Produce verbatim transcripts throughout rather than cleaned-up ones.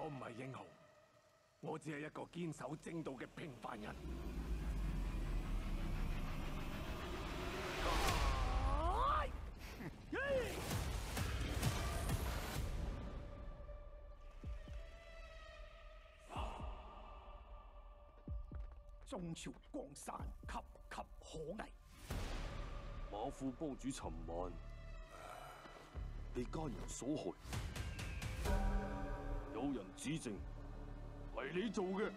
唔係英雄，我只係一個堅守正道嘅平凡人。 中朝江山岌岌可危。 馬副幫主尋晚被家人所害，有人指證係你做嘅，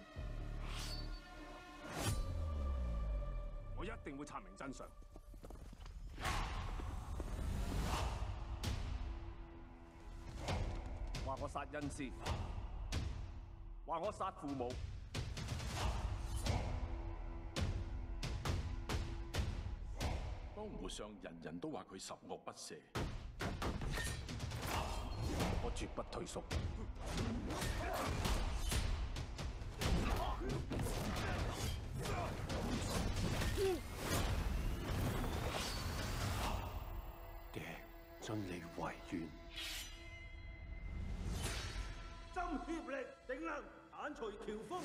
我一定會查明真相。話我殺恩師，話我殺父母。 江湖上人人都話佢十惡不赦， 我絕不退縮。 爹，盡力為願。 針協力，定能鏟除喬峰。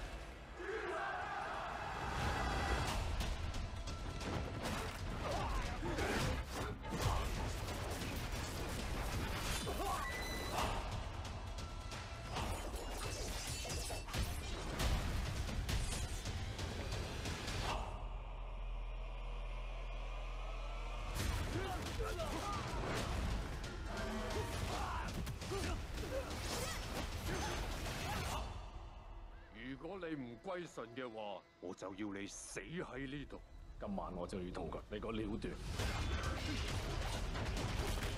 如果你唔歸順嘅話，我就要你死喺呢度。 今晚我就要同佢你個了斷。